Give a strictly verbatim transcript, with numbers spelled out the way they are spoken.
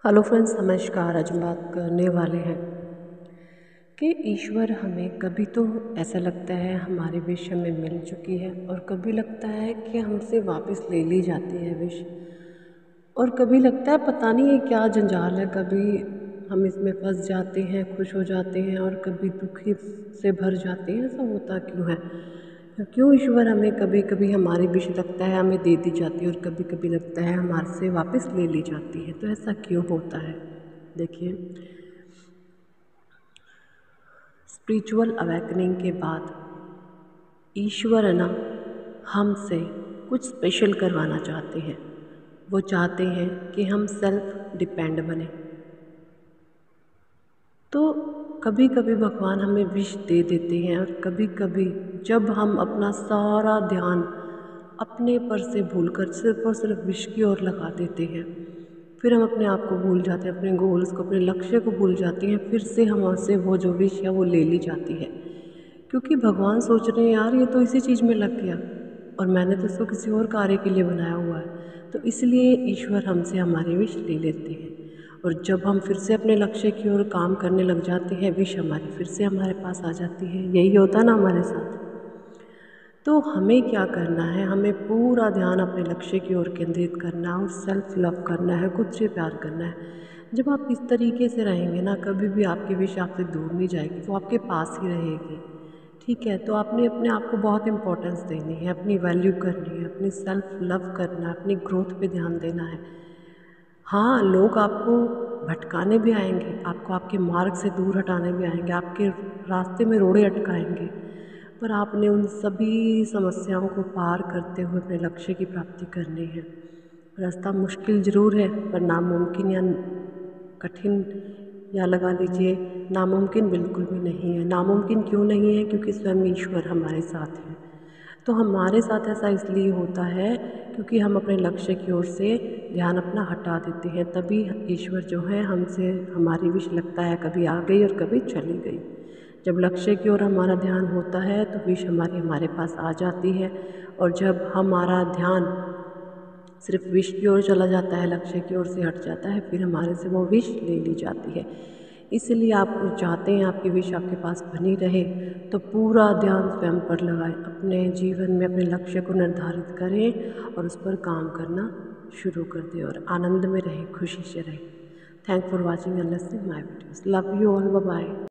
Hello friends, नमस्कार। आज हम बात करने वाले हैं कि ईश्वर हमें कभी तो ऐसा लगता है हमारी विश हमें मिल चुकी है और कभी लगता है कि हमसे वापस ले ली जाती है विश, और कभी लगता है पता नहीं ये क्या जंजाल है। कभी हम इसमें फंस जाते हैं, खुश हो जाते हैं, और कभी दुखी से भर जाते हैं। ऐसा होता क्यों है? क्यों ईश्वर हमें कभी कभी हमारी विश लगता है हमें दे दी जाती है और कभी कभी लगता है हमारे से वापस ले ली जाती है? तो ऐसा क्यों होता है? देखिए, स्पिरिचुअल अवेकनिंग के बाद ईश्वर है ना, हमसे कुछ स्पेशल करवाना चाहते हैं। वो चाहते हैं कि हम सेल्फ डिपेंड बने। तो कभी कभी भगवान हमें विश दे देते हैं, और कभी कभी जब हम अपना सारा ध्यान अपने पर से भूलकर सिर्फ और सिर्फ विश की ओर लगा देते हैं, फिर हम अपने आप को भूल जाते हैं, अपने गोल्स को, अपने लक्ष्य को भूल जाते हैं। फिर से हमसे वो जो विश है वो ले ली जाती है, क्योंकि भगवान सोच रहे हैं यार ये तो इसी चीज़ में लग गया और मैंने तो इसको किसी और कार्य के लिए बनाया हुआ है। तो इसलिए ईश्वर हमसे हमारी विश ले लेते हैं, और जब हम फिर से अपने लक्ष्य की ओर काम करने लग जाते हैं, विश हमारी फिर से हमारे पास आ जाती है। यही होता ना हमारे साथ। तो हमें क्या करना है? हमें पूरा ध्यान अपने लक्ष्य की ओर केंद्रित करना है और सेल्फ लव करना है, खुद से प्यार करना है। जब आप इस तरीके से रहेंगे ना, कभी भी आपकी विश आपसे दूर नहीं जाएगी, वो आपके पास ही रहेगी। ठीक है? तो आपने अपने आप को बहुत इम्पोर्टेंस देनी है, अपनी वैल्यू करनी है, अपनी सेल्फ लव करना है, अपनी ग्रोथ पे ध्यान देना है। हाँ, लोग आपको भटकाने भी आएंगे, आपको आपके मार्ग से दूर हटाने भी आएंगे, आपके रास्ते में रोड़े अटकाएंगे, पर आपने उन सभी समस्याओं को पार करते हुए अपने लक्ष्य की प्राप्ति करनी है। रास्ता मुश्किल ज़रूर है, पर नामुमकिन या कठिन, या लगा लीजिए नामुमकिन बिल्कुल भी नहीं है। नामुमकिन क्यों नहीं है? क्योंकि स्वयं ईश्वर हमारे साथ है। तो हमारे साथ ऐसा इसलिए होता है क्योंकि हम अपने लक्ष्य की ओर से ध्यान अपना हटा देते हैं, तभी ईश्वर जो है हमसे हमारी विश लगता है कभी आ गई और कभी चली गई। जब लक्ष्य की ओर हमारा ध्यान होता है तो विश हमारी हमारे पास आ जाती है, और जब हमारा ध्यान सिर्फ विश की ओर चला जाता है, लक्ष्य की ओर से हट जाता है, फिर हमारे से वो विश ले ली जाती है। इसलिए आप चाहते हैं आपकी विश आपके पास बनी रहे, तो पूरा ध्यान स्वयं पर लगाएं, अपने जीवन में अपने लक्ष्य को निर्धारित करें और उस पर काम करना शुरू कर दें, और आनंद में रहें, खुशी से रहें। Thank for watching and listening my videos. Love you all. Bye bye.